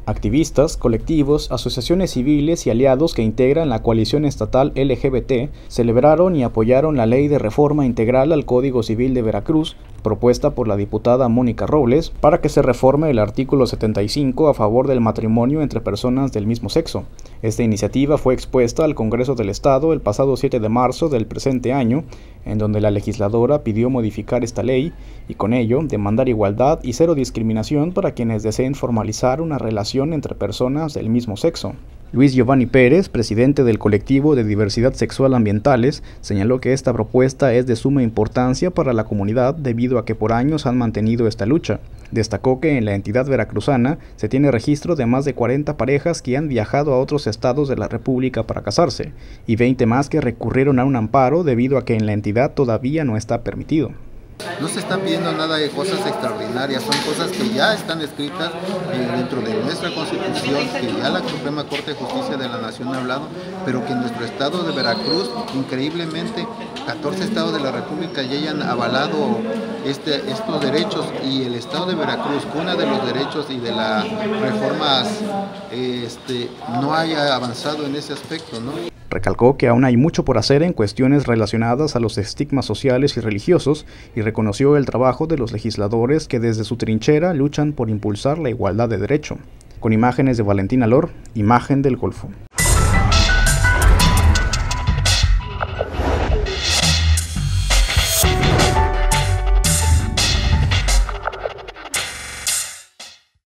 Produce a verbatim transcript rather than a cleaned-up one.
Activistas, colectivos, asociaciones civiles y aliados que integran la coalición estatal L G B T celebraron y apoyaron la Ley de Reforma Integral al Código Civil de Veracruz, propuesta por la diputada Mónica Robles, para que se reforme el artículo setenta y cinco a favor del matrimonio entre personas del mismo sexo. Esta iniciativa fue expuesta al Congreso del Estado el pasado siete de marzo del presente año, en donde la legisladora pidió modificar esta ley y con ello demandar igualdad y cero discriminación para quienes deseen formalizar una relación entre personas del mismo sexo. Luis Giovanni Pérez, presidente del colectivo de diversidad sexual ambientales, señaló que esta propuesta es de suma importancia para la comunidad debido a que por años han mantenido esta lucha. Destacó que en la entidad veracruzana se tiene registro de más de cuarenta parejas que han viajado a otros estados de la República para casarse, y veinte más que recurrieron a un amparo debido a que en la entidad todavía no está permitido. No se están pidiendo nada de cosas extraordinarias, son cosas que ya están escritas eh, dentro de nuestra Constitución, que ya la Suprema Corte de Justicia de la Nación ha hablado, pero que en nuestro estado de Veracruz, increíblemente, catorce estados de la República ya hayan avalado este, estos derechos, y el estado de Veracruz, cuna de los derechos y de las reformas, eh, este, no haya avanzado en ese aspecto, ¿no? Recalcó que aún hay mucho por hacer en cuestiones relacionadas a los estigmas sociales y religiosos y reconoció el trabajo de los legisladores que desde su trinchera luchan por impulsar la igualdad de derecho. Con imágenes de Valentina Lor, Imagen del Golfo.